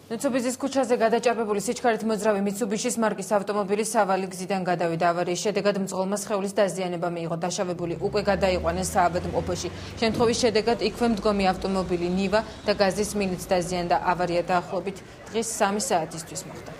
ნუცუბიძის ქუჩაზე გადაჭარბებული სიჩქარით მოძრავი მიცუბიშის მარკის ავტომობილი სავალი გზიდან გადავიდა. ავარიის შედეგად მძღოლმა სხეულის დაზიანება მიიღო. დაშავებული უკვე გადაიყვანეს საავადმყოფოში. შემთხვევის შედეგად იქვე მდგომი ავტომობილი ნივა და გაზის მინიც დაზიანდა. ავარია დაახლოებით დღის 3 საათისთვის მოხდა.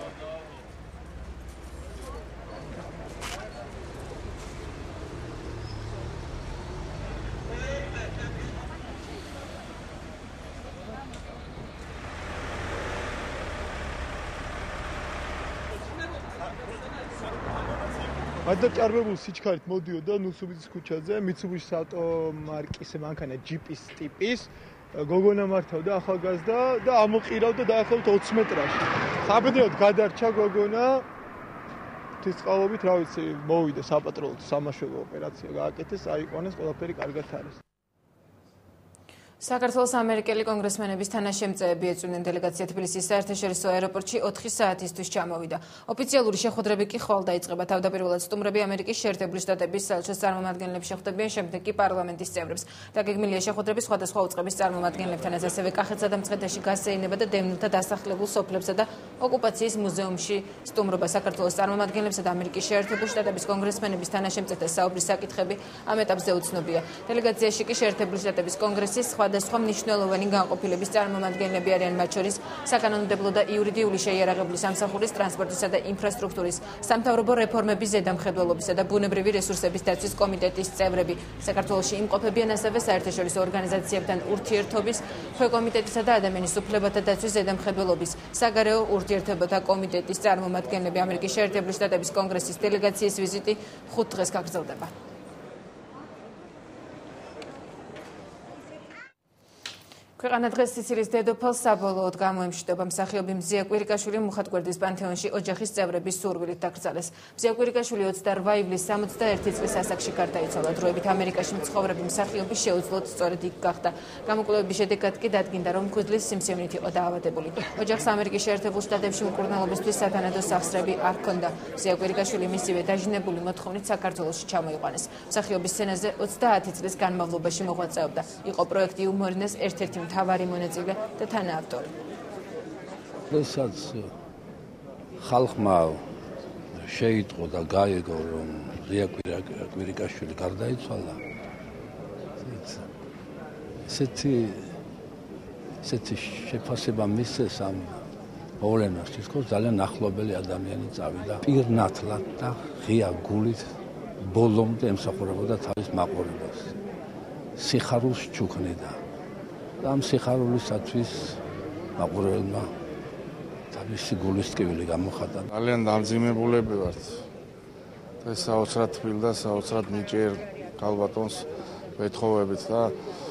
გადაჭარბებულ სიჩქარით მოდიოდა ნუსუბიძის ქუჩაზე მიცუბიშის ავტომარკის მანქანა ჯიპის ტიპის გოგონა მართავდა ახალგაზრდა და ამოყირავდა დაახლოებით 20 მეტრაში. საბედნიეროდ გადარჩა გოგონა ღვთისწყალობით, რა ვიცი, მოვიდა საპატრულო სამაშველო ოპერაცია გააკეთეს, აიყვანეს, ყველაფერი კარგად არის. საქართველოს ამერიკელი კონგრესმენების თანაშემწეები ეწვნენ დელეგაცია თბილისის საერთაშორისო აეროპორტში 4 საათისთვის ჩამოვიდა. ოფიციალური შეხვედრები კი ხვალ დაიწყება. თავდაპირველად სტუმრები ამერიკის შეერთებული შტატების საელჩოს წარმომადგენლებს შეხვდებიან, შემდეგ კი პარლამენტის წევრებს. დაგეგმილია შეხვედრები სხვადასხვა უწყების წარმომადგენლებთანაც, ასევე კახეთსა და მცხეთაში გასეირნება და დევნილთა დასახლებულ სოფლებსა და ოკუპაციის მუზეუმში სტუმრობა. საქართველოს წარმომადგენლებსა და ამერიკის შეერთებული შტატების კონგრესმენების თანაშემწეთა საუბრის საკითხები ამ ეტაპზე უცნობია. დელეგაციაში კი შეერთებული შტატების კონგრესის სხვადასხვა მნიშვნელოვანი განყოფილების წარმომადგენლები არიან, მათ შორის საკანონმდებლო და იურიდიული შეიარაღებული სამსახურის, ტრანსპორტისა და ინფრასტრუქტურის, სამთავრობო რეფორმების ზედამხედველობისა და ბუნებრივი რესურსების დაცვის კომიტეტის წევრები. საქართველოში იმყოფებიან ასევე საერთაშორისო ორგანიზაციებთან ურთიერთობის, ქვეკომიტეტისა და ადამიანის უფლებათა დაცვის ზედამხედველობის, საგარეო ურთიერთობათა კომიტეტის წარმომადგენლები. ამერიკის შეერთებული შტატების კონგრესის დელეგაციის ვიზიტი 5 დღეს გაგრძელდება. ქვეყანა დღეს სიცილიის დედოფალს საბოლოოდ გამოემშვიდობა. მსახიობი მზია კვირიკაშვილი მუხათგვერდის პანთეონში ოჯახის წევრების სურვილით დაკრძალეს. მზია კვირიკაშვილი 28 ივლისს 61 წლის ასაკში გარდაიცვალა. დროებით ამერიკაში მცხოვრები მსახიობი შეუძლოდ სწორედ იქ გახდა. გამოკვლევების შედეგად კი დადგინდა, რომ მღვდლის სიმსივნით იყო დაავადებული. ოჯახს ამერიკის შეერთებულ შტატებში მკურნალობისთვის სათანადო სახსრები არ ჰქონდა. მზია კვირიკაშვილი მისივე დაჟინებული მოთხოვნით საქართველოში ჩამოიყვანეს. მსახიობის სცენაზე 30 წლის განმავლობაში მოღვაწეობდა. იყო პროექტი იუმორინეს ერთ-ერთი მთავარი მონაწილე და თანაავტორი. როდესაც ხალხმა შეიტყო და გაიგო, რომ მზია კვირიკაშვილი გარდაიცვალა, ესეთი შეფასება მისცეს ამ მოვლენას, თითქოს ძალიან ახლობელი ადამიანი წავიდა პირნათლად და ღია გულით ბოლომდე ემსახურებოდა თავის მაყურებელს. სიხარულს ჩუქნიდა. ამ სიხარულისათვის მაყურებელმა თავისი გულის ტკივილი გამოხატა. ძალიან დამძიმებულები ვართ. და საოცრად თბილ და საოცრად ნიჭიერ ქალბატონს ვეთხოვებით და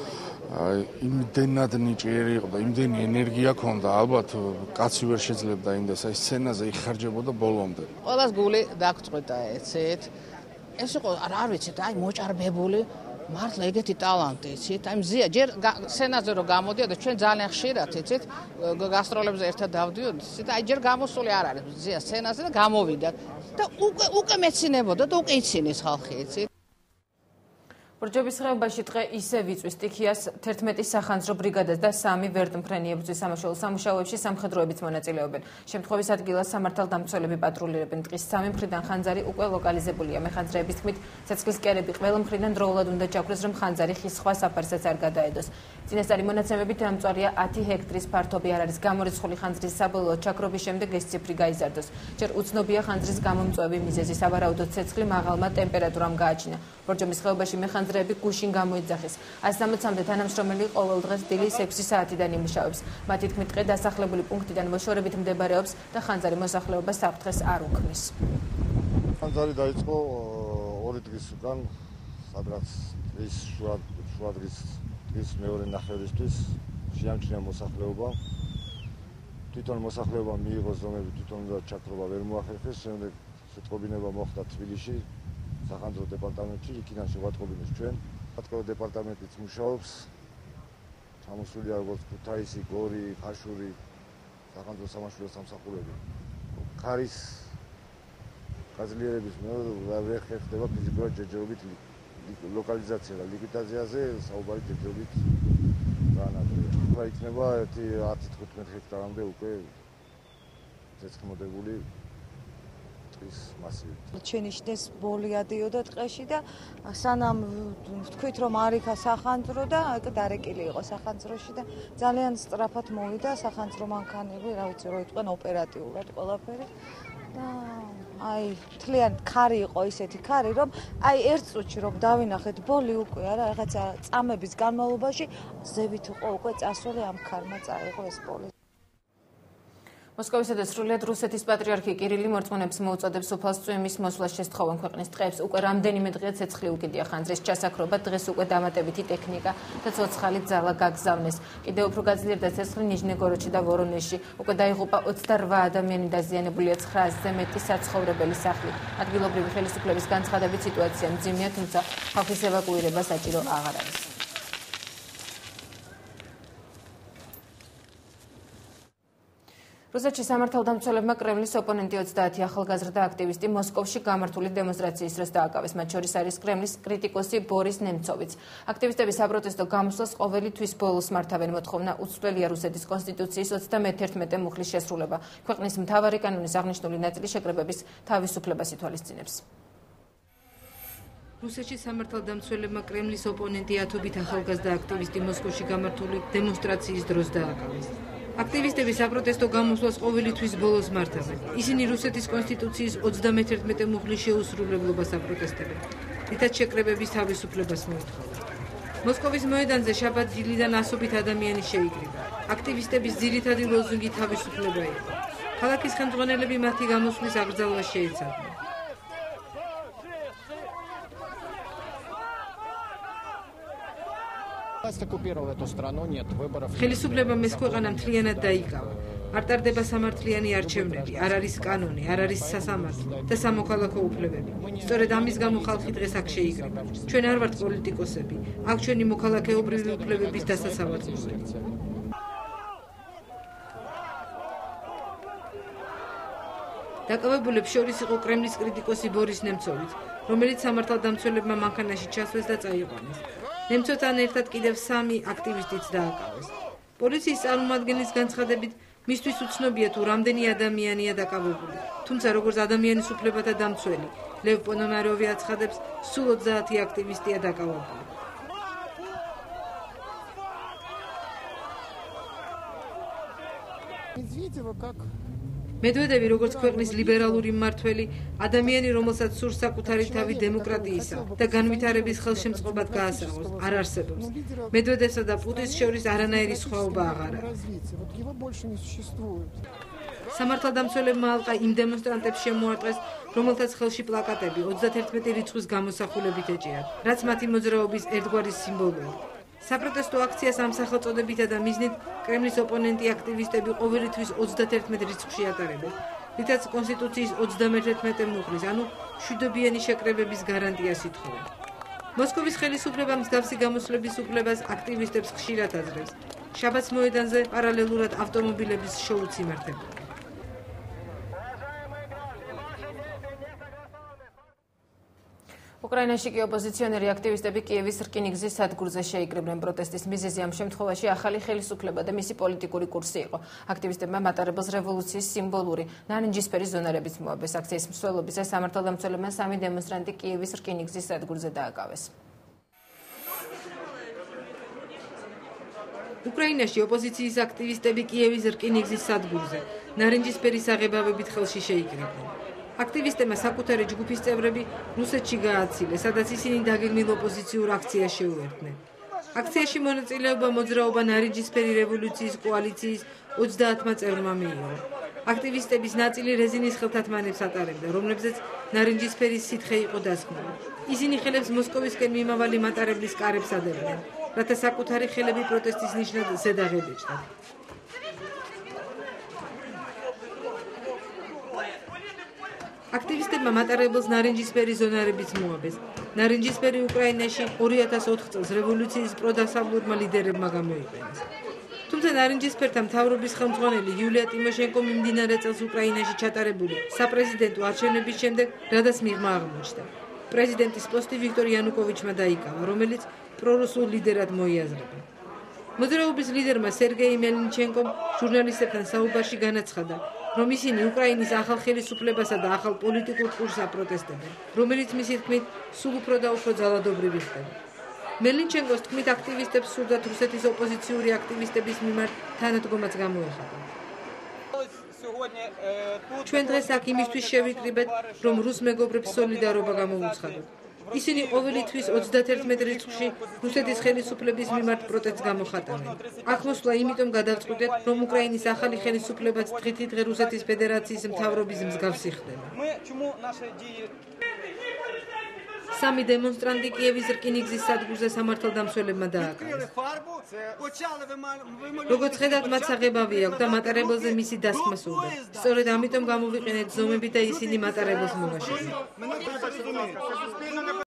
იმდენად ნიჭიერი იყო და იმდენი ენერგია ჰქონდა, ალბათ კაცი ვერ შეძლებდა იმდეს, აი სცენაზე იხარჯებოდა ბოლომდე. ყველას გული დაგწყვეტა ეცეთ. ეს იყო არ ვიცით, აი მოჭარბებული მართლა ეგეთი ტალანტი, იცით? აი მზია ჯერ სცენაზე რო გამოდიოდა, ჩვენ ძალიან ხშირად, იცით, გასტროლებზე ერთად დავდიოდით, იცით? აი ჯერ გამოსული არ არის მზია სცენაზე და გამოვიდა და უკვე მეცინებოდა და უკვე იცინეს ხალხი, იცით? ბორჯობის ხეობაში დღე ისე ვიწვის სტიქიას 11 სახანძრო ბრიგადას და 3 ვერტმფრენი ებრძვის სამაშველო სამუშაოებში სამხედროებიც მონაწილეობენ. შემთხვევის ადგილას სამართალდამცველები პატრულირებენ. დღის 3 მხრიდან ხანძარი უკვე ლოკალიზებულია. მეხანძრეების თქმით, ცეცხლის კერები ყველა მხრიდან დროულად უნდა ჩაგვდეს, რომ ხანძარი ხის სხვა საფარსაც არ გადაედოს. წინასწარი მონაცემებით დამწვარია 10 ჰექტრის ფართობი არ არის. გამორიცხული ხანძრის საბოლოოდ ჩაქრობის შემდეგ ეს ციფრი გაიზარდოს. ჯერ უცნობია ხანძრის გამომწვევი მიზეზი. სავარაუდოდ ცეცხლი მაღალმა ტემპერატურამ გააჩინა. ბორჯომის ხეობაში მეხანძრეები გუშინ გამოიძახეს. 160-მდე თანამშრომელი ყოველ დღეს დილის 6 საათიდან იმუშავებს. მათი თქმით, დღე დასახლებული პუნქტიდან მოშორებით მდებარეობს და ხანძარი მოსახლეობას საფრთხეს არ უქმნის. ხანძარი დაიწყო 2 დღის უკან, სადღაც ის შუა დღის მეორე ნახევრისთვის შეამჩნია მოსახლეობა. თვითონ მოსახლეობა მიიღო ზომები, თვითონ და ჩაქრობა ვერ მოახერხეს, შემდეგ შეტყობინება მოხდა თბილისში. სახანძრო დეპარტამენტში, იქიდან შევატყობინეს ჩვენ. საქართველოს დეპარტამენტიც მუშაობს. ჩამოსულია როგორც ქუთაისი, გორი, ხაშური, სახანძრო სამაშველო სამსახურები. ხარის გაძლიერების ვერ ხერხდება ფიზიკურად ჯერჯერობით ლოკალიზაცია და ლიკვიდაციაზე საუბარი ჯერჯერობით გაანადგურა. ახლა იქნება 10-15 ჰექტარამდე უკვე ზეცხმოდებული ტყის მასივი. შენიშნეს ბოლი ადიოდა ტყეში და სანამ ვთქვით რომ არ იქა სახანძრო და დარეკილი იყო სახანძროში და ძალიან სწრაფად მოვიდა სახანძრო მანქანები, რა ვიცი, რო იყვნენ ოპერატიულად ყველაფერი და აი თლიან ქარი იყო ისეთი ქარი რომ აი ერთ წუთში რომ დავინახეთ ბოლი უკვე არა რაღაცა წამების განმავლობაში ზევით იყო უკვე წასული ამ ქარმა წაიღო ეს ბოლი. მოსკოვისა და სრულიად რუსეთის პატრიარქი კირილი მორწმუნეებს მოუწოდებს უფალს წვიმის მოსვლას შესთხოვან ქვეყნის ტყეებს. უკვე რამდენიმე დღეა ცეცხლი უკიდია ხანძრის ჩასაქრობა, დღეს უკვე დამატებითი ტექნიკა და ცოცხალი ძალა გაგზავნეს. კიდევ უფრო გაძლიერდა ცეცხლი ნიჟნეგოროდში და ვორონეჟში. უკვე დაიღუპა 28 ადამიანი, დაზიანებულია 900-ზე მეტი საცხოვრებელი სახლი. ადგილობრივი ხელისუფლების განცხადებით სიტუაცია მძიმეა, თუმცა ხალხის ევაკუირება საჭირო აღარ არის. რუსეთში სამართალდამცველებმა კრემლის ოპონენტი 30 ახალგაზრდა აქტივისტი მოსკოვში გამართული დემონსტრაციის დროს დააკავეს. მათ შორის არის კრემლის კრიტიკოსი ბორის ნემცოვიც. აქტივისტების საპროტესტო გამოსვლას ყოველი თვის ბოლოს მართავენ. მოთხოვნა უცვლელია რუსეთის კონსტიტუციის 31 მუხლის შესრულება. ქვეყნის მთავარი კანონის აღნიშნული ნაწილი შეკრებების თავისუფლებას ითვალისწინებს. რუსეთში სამართალდამცველებმა კრემლის ოპონენტი ათობით ახალგაზრდა აქტივისტი მოსკოვში გამართული დემონსტრაციის დროს დააკავეს. აქტივისტები საპროტესტო გამოსვლას ყოველი თვის ბოლოს მართავენ. ისინი რუსეთის კონსტიტუციის 31 მუხლის შეუსრულებლობას აპროტესტებენ. რითაც შეკრებების თავისუფლებას მოითხოვენ. მოსკოვის მოედანზე შაბათ-დილიდან ასობით ადამიანი შეიკრიბა. აქტივისტების ძირითადი ლოზუნგი თავისუფლება იყო. ქალაქის ხელმძღვანელები მათი გამოსვლის აკრძალვას შეეცადნენ. ხელისუფლებამ ეს ქვეყანა მთლიანად დაიკავა. არ ტარდება სამართლიანი არჩევნები, არ არის კანონი, არ არის სასამართლო და სამოქალაქო უფლებები. სწორედ ამის გამო ხალხი დღეს აქ შეიკრიბა. ჩვენ არ ვართ პოლიტიკოსები, აქ ჩვენი მოქალაქეობრივი უფლებების დასასავარზელოა. დაკავებულებს შორის იყო კრემლის კრიტიკოსი ბორის ნემცოვიც, რომელიც სამართალდამცველებმა მანქანაში ჩასვეს და წაიყვანეს. ნემცოვთან ერთად კიდევ 3 აქტივისტიც დააკავეს. პოლიციის წარმომადგენლის განცხადებით, მისთვის უცნობია თუ რამდენი ადამიანია დაკავებული. თუმცა როგორც ადამიანის უფლებათა დამცველი, ლევ პონომაროვი აცხადებს, სულ 30 აქტივისტია დაკავებული. მედვედევი როგორც ქვეყნის ლიბერალური მმართველი, ადამიანი, რომელსაც სურს საკუთარი თავი დემოკრატიისა და განვითარების ხელშემწყობად გაასაღოს, არ არსებობს. მედვედევსა და პუტინს შორის არანაირი სხვაობა აღარ არის. სამართალდამცველებმა ალყა იმ დემონსტრანტებს შემოარტყეს, რომელთაც ხელში პლაკატები 31 რიცხვის გამოსახულებით ეჭიათ, რაც მათი მოძრაობის ერთგვარი სიმბოლოა. საპროტესტო აქციას ამ სახელწოდებითა და მიზნით კრემლის ოპონენტი აქტივისტები ყოველი თვის 31 რიცხვში ატარებენ, რითაც კონსტიტუციის 31 მუხლის, ანუ მშვიდობიანი შეკრებების გარანტიას ითხოვენ. მოსკოვის ხელისუფლება მსგავსი გამოსვლების უფლებას აქტივისტებს ხშირად აძლევს. შაბათს მოედანზე პარალელურად ავტომობილების შოუც იმართებოდა. უკრაინაში კი ოპოზიციონერი აქტივისტები კიევის რკინიგზის სადგურზე შეიკრიბნენ. პროტესტის მიზეზი ამ შემთხვევაში ახალი ხელისუფლება და მისი პოლიტიკური კურსი იყო. აქტივისტებმა მატარებელს რევოლუციის სიმბოლური ნარინჯისფერი ზონარებით მოაბეს. აქციის მსვლელობისას სამართალდამცველებმა 3 დემონსტრანტი კიევის რკინიგზის სადგურზე დააკავეს. უკრაინაში ოპოზიციის აქტივისტები კიევის რკინიგზის სადგურზე ნარინჯისფერი საღებავებით ხელში შეიკრიბნენ. აქტივისტებმა საკუთარი ჯგუფის წევრები რუსეთში გააცილეს, სადაც ისინი დაგეგმილ ოპოზიციურ აქციას შეუერთდნენ. აქციაში მონაწილეობა მოძრაობა ნარინჯისფერი რევოლუციის კოალიციის 30 წევრმა მიიღო. აქტივისტების ნაწილი რეზინის ხელთათმანებს ატარებდა, რომლებზეც ნარინჯისფერი სითხე იყო დასხმული. ისინი ხელებს მოსკოვისკენ მიმავალი მატარებლის კარებს ადებდნენ, რათა საკუთარი ხელები პროტესტის ნიშნად ზედაღ ებეჭდათ. აქტივისტებმა მატარებელს ნარინჯისფერი ზონარებით მოაბეს. ნარინჯისფერი უკრაინაში 2004 წელს რევოლუციის პროდასავლურმა ლიდერებმა გამოიყენეს. თუმცა ნარინჯისფერთა მთავრობის ხელმძღვანელი იულია ტიმოშენკო მიმდინარე წელს უკრაინაში ჩატარებული საპრეზიდენტო არჩევნების შემდეგ რადაც მიღმა აღმოჩნდა. პრეზიდენტის პოსტი ვიქტორ იანუკოვიჩმა დაიკავა, რომელიც პრორუსულ ლიდერად მოიაზრება. მოძრაობის ლიდერმა სერგეი მელნიჩენკომ ჟურნალისტებთან საუბარში განაცხადა, რომ ისინი უკრაინის ახალ ხელისუფლებასა და ახალ პოლიტიკურ კურსს აპროტესტებენ, რომელიც მისი თქმით სულ უფრო და უფრო ძალადობრივი ხდება. მელნიჩენკოს თქმით აქტივისტებს სურდათ რუსეთის ოპოზიციური აქტივისტების მიმართ თანადგომაც გამოეხატა. ჩვენ დღეს აქ იმისთვის შევიკრიბეთ, რომ რუს მეგობრებს სოლიდარობა გამოვუცხადოთ. ისინი ყოველი თვის 31 რიცხვში რუსეთის ხელისუფლების მიმართ პროტესტს გამოხატავენ. აქ მოსვლა იმიტომ გადავწყვიტეთ, რომ უკრაინის ახალი ხელისუფლებაც დღითიდღე რუსეთის ფედერაციის მთავრობის მსგავსი ხდება. სამი დემონსტრანტი კიევის რკინიგზის სადგურზე სამართალდამცველებმა დააკავეს. როგორც ხედავთ, მათ საღებავი აქვს და მატარებელზე მისი დასხმა სურდათ. სწორედ ამიტომ გამოვიყენეთ ზომები და ისინი მატარებელს მოგაშორეთ.